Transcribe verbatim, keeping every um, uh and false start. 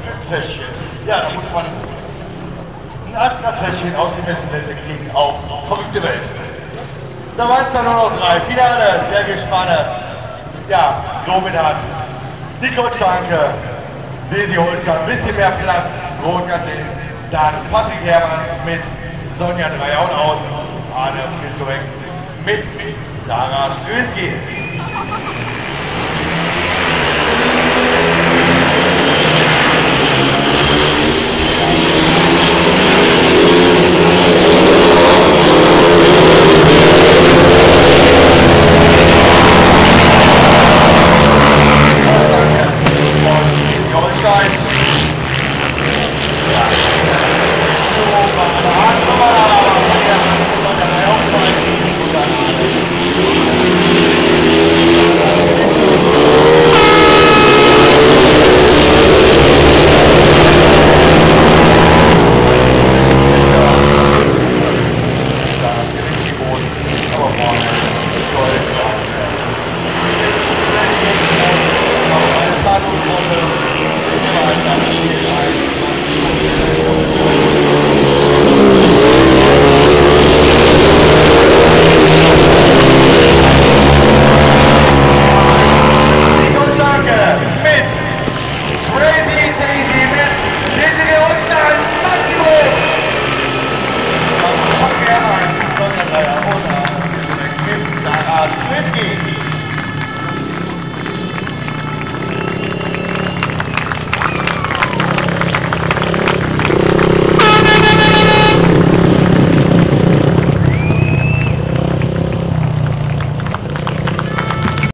fürs Täschchen. Ja, da muss man ein Astra-Täschchen aus dem Messenländle kriegen. Auch verrückte Welt. Da waren es dann nur noch drei. Finale der Gespanne. Ja, somit hat Nico Schanke, Desi Holstein, ein bisschen mehr Platz. Rot ganz hinten. Dann Patrick Hermanns mit Sonja Dreier und außen. Arne Frisko weg mit Sarah Strünski.